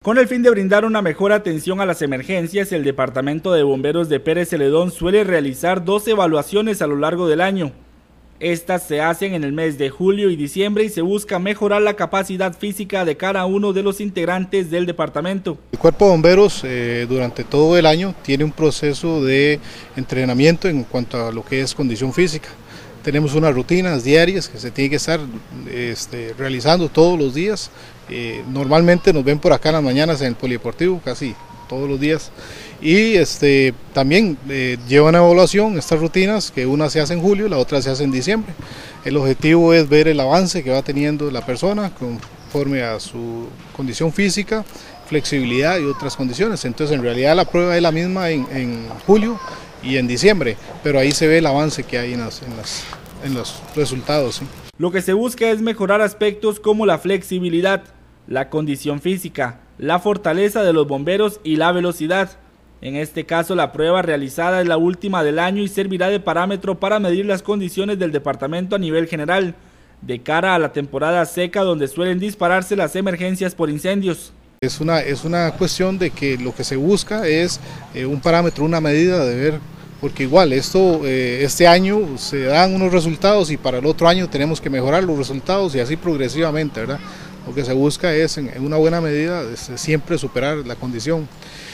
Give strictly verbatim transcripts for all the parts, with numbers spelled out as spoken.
Con el fin de brindar una mejor atención a las emergencias, el Departamento de Bomberos de Pérez Celedón suele realizar dos evaluaciones a lo largo del año. Estas se hacen en el mes de julio y diciembre y se busca mejorar la capacidad física de cada uno de los integrantes del departamento. El Cuerpo de Bomberos eh, durante todo el año tiene un proceso de entrenamiento en cuanto a lo que es condición física. Tenemos unas rutinas diarias que se tienen que estar este, realizando todos los días. Eh, normalmente nos ven por acá en las mañanas en el polideportivo, casi todos los días. Y este, también eh, llevan a evaluación estas rutinas, que una se hace en julio, la otra se hace en diciembre. El objetivo es ver el avance que va teniendo la persona conforme a su condición física, flexibilidad y otras condiciones. Entonces en realidad la prueba es la misma en, en julio y en diciembre, pero ahí se ve el avance que hay en, las, en, las, en los resultados. ¿sí? Lo que se busca es mejorar aspectos como la flexibilidad, la condición física, la fortaleza de los bomberos y la velocidad. En este caso, la prueba realizada es la última del año y servirá de parámetro para medir las condiciones del departamento a nivel general, de cara a la temporada seca donde suelen dispararse las emergencias por incendios. Es una, es una cuestión de que lo que se busca es eh, un parámetro, una medida de ver, porque igual esto eh, este año se dan unos resultados y para el otro año tenemos que mejorar los resultados y así progresivamente, ¿verdad? Lo que se busca es en, en una buena medida es siempre superar la condición.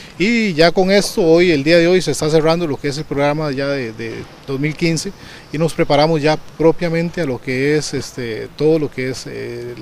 Y ya con esto, hoy, el día de hoy, se está cerrando lo que es el programa ya de, de dos mil quince y nos preparamos ya propiamente a lo que es este, todo lo que es eh,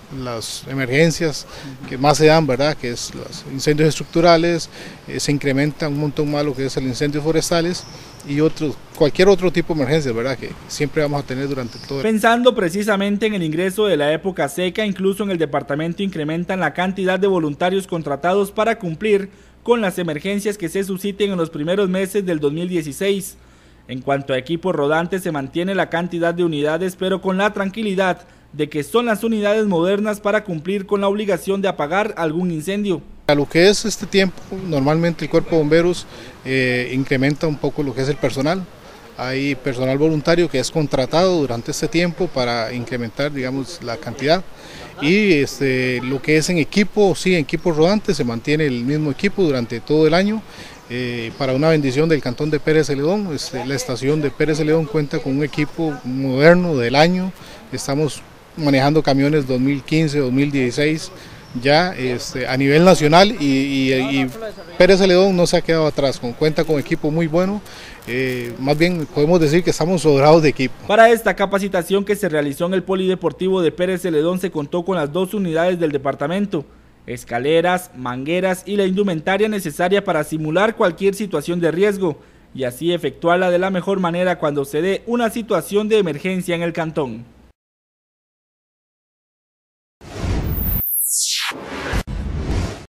las emergencias que más se dan, ¿verdad? Que es los incendios estructurales, eh, se incrementa un montón más lo que es el incendios forestales y otros, cualquier otro tipo de emergencias, ¿verdad? Que siempre vamos a tener durante todo el... Pensando precisamente en el ingreso de la época seca, incluso en el departamento incrementan la cantidad de voluntarios contratados para cumplir con las emergencias que se susciten en los primeros meses del dos mil dieciséis. En cuanto a equipos rodantes, se mantiene la cantidad de unidades, pero con la tranquilidad de que son las unidades modernas para cumplir con la obligación de apagar algún incendio. A lo que es este tiempo, normalmente el Cuerpo de Bomberos eh, incrementa un poco lo que es el personal. Hay personal voluntario que es contratado durante este tiempo para incrementar, digamos, la cantidad. Y este, lo que es en equipo, sí, en equipos rodantes, se mantiene el mismo equipo durante todo el año. Eh, para una bendición del Cantón de Pérez Celedón, este, la estación de Pérez Celedón cuenta con un equipo moderno del año. Estamos manejando camiones dos mil quince, dos mil dieciséis ya este, a nivel nacional y, y, y Pérez Celedón no se ha quedado atrás, con, cuenta con equipo muy bueno, eh, más bien podemos decir que estamos sobrados de equipo. Para esta capacitación que se realizó en el Polideportivo de Pérez Celedón se contó con las dos unidades del departamento, escaleras, mangueras y la indumentaria necesaria para simular cualquier situación de riesgo y así efectuarla de la mejor manera cuando se dé una situación de emergencia en el cantón.